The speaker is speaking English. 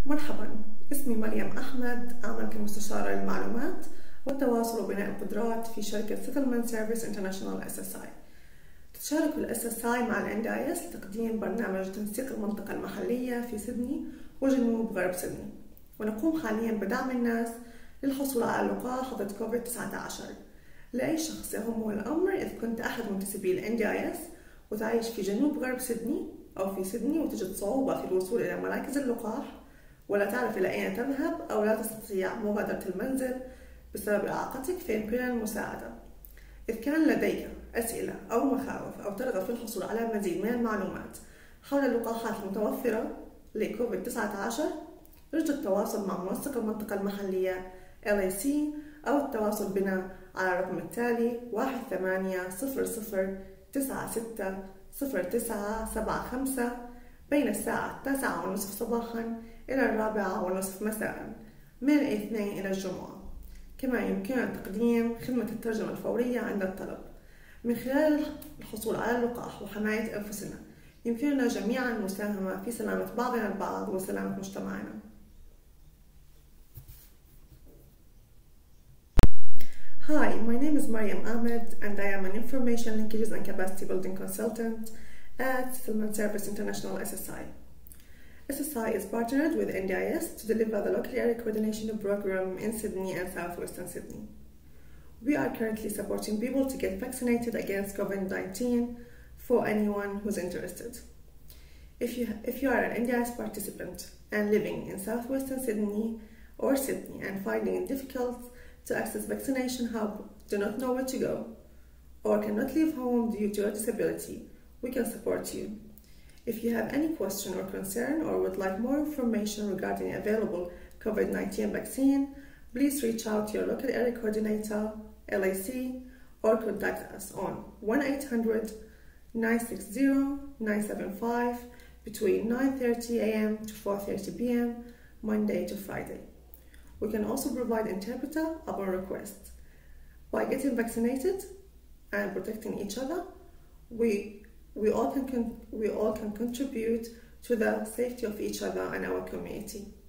مرحبا، اسمي مريم أحمد، أعمل كمستشارة للمعلومات والتواصل وبناء القدرات في شركة Settlement Service International SSI. تتشارك ال SSI مع ال NDIS لتقديم برنامج تنسيق المنطقة المحلية في سيدني وجنوب غرب سيدني، ونقوم حاليا بدعم الناس للحصول على لقاح ضد COVID-19 لأي شخص يهمه الأمر. إذا كنت أحد منتسبي ال NDIS وتعيش في جنوب غرب سيدني أو في سيدني وتجد صعوبة في الوصول إلى مراكز اللقاح ولا تعرف إلى أين تذهب أو لا تستطيع مغادرة المنزل بسبب إعاقتك، فيمكننا المساعدة. إذ كان لديك أسئلة أو مخاوف أو ترغب في الحصول على المزيد من المعلومات حول اللقاحات المتوفرة لكوفيد-19، يرجى التواصل مع منسق المنطقة المحلية LAC أو التواصل بنا على الرقم التالي 1800-96-0975 بين الساعة 9:30 صباحا إلى 4:30 مساء من الاثنين إلى الجمعة. كما يمكننا تقديم خدمة الترجمة الفورية عند الطلب. من خلال الحصول على اللقاح وحماية أنفسنا يمكننا جميعا المساهمة في سلامة بعضنا البعض وسلامة مجتمعنا. Hi, my name is Mariam Ahmed and I am an Information Linkages and Capacity Building Consultant at Settlement Service International SSI. SSI is partnered with NDIS to deliver the local area coordination program in Sydney and southwestern Sydney. We are currently supporting people to get vaccinated against COVID-19 for anyone who's interested. If you are an NDIS participant and living in southwestern Sydney or Sydney and finding it difficult to access vaccination hub, do not know where to go, or cannot leave home due to a disability, we can support you. If you have any question or concern or would like more information regarding available COVID-19 vaccine, please reach out to your local area coordinator, LAC, or contact us on 1-800-960-975 between 9:30 a.m. to 4:30 p.m. Monday to Friday. We can also provide interpreter upon request. By getting vaccinated and protecting each other, we all can contribute to the safety of each other and our community.